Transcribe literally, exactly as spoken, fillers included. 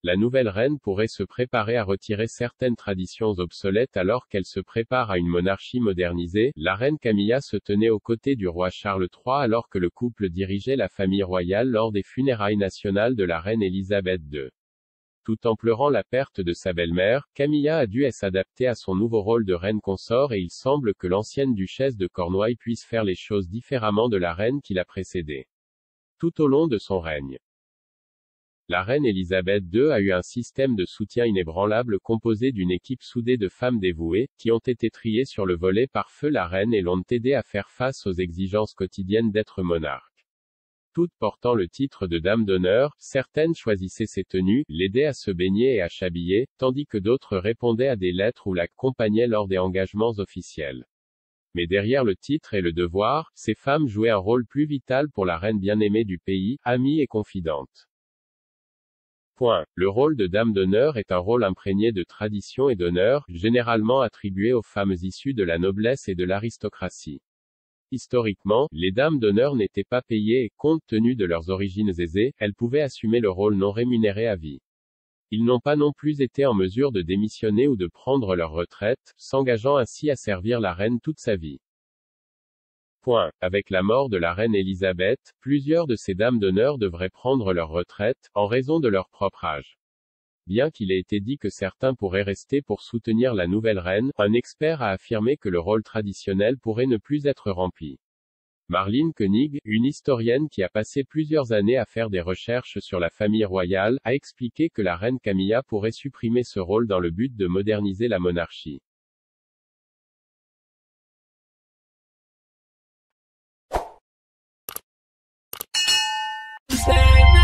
La nouvelle reine pourrait se préparer à retirer certaines traditions obsolètes alors qu'elle se prépare à une monarchie modernisée. La reine Camilla se tenait aux côtés du roi Charles trois alors que le couple dirigeait la famille royale lors des funérailles nationales de la reine Élisabeth deux. Tout en pleurant la perte de sa belle-mère, Camilla a dû s'adapter à son nouveau rôle de reine consort et il semble que l'ancienne duchesse de Cornouailles puisse faire les choses différemment de la reine qui l'a précédée. Tout au long de son règne, la reine Élisabeth deux a eu un système de soutien inébranlable composé d'une équipe soudée de femmes dévouées, qui ont été triées sur le volet par feu la reine et l'ont aidée à faire face aux exigences quotidiennes d'être monarque. Toutes portant le titre de dame d'honneur, certaines choisissaient ses tenues, l'aidaient à se baigner et à s'habiller, tandis que d'autres répondaient à des lettres ou l'accompagnaient lors des engagements officiels. Mais derrière le titre et le devoir, ces femmes jouaient un rôle plus vital pour la reine bien-aimée du pays, amie et confidente. Point. Le rôle de dame d'honneur est un rôle imprégné de tradition et d'honneur, généralement attribué aux femmes issues de la noblesse et de l'aristocratie. Historiquement, les dames d'honneur n'étaient pas payées et, compte tenu de leurs origines aisées, elles pouvaient assumer le rôle non rémunéré à vie. Ils n'ont pas non plus été en mesure de démissionner ou de prendre leur retraite, s'engageant ainsi à servir la reine toute sa vie. Point. Avec la mort de la reine Élisabeth, plusieurs de ces dames d'honneur devraient prendre leur retraite, en raison de leur propre âge. Bien qu'il ait été dit que certains pourraient rester pour soutenir la nouvelle reine, un expert a affirmé que le rôle traditionnel pourrait ne plus être rempli. Marlene Koenig, une historienne qui a passé plusieurs années à faire des recherches sur la famille royale, a expliqué que la reine Camilla pourrait supprimer ce rôle dans le but de moderniser la monarchie. Stand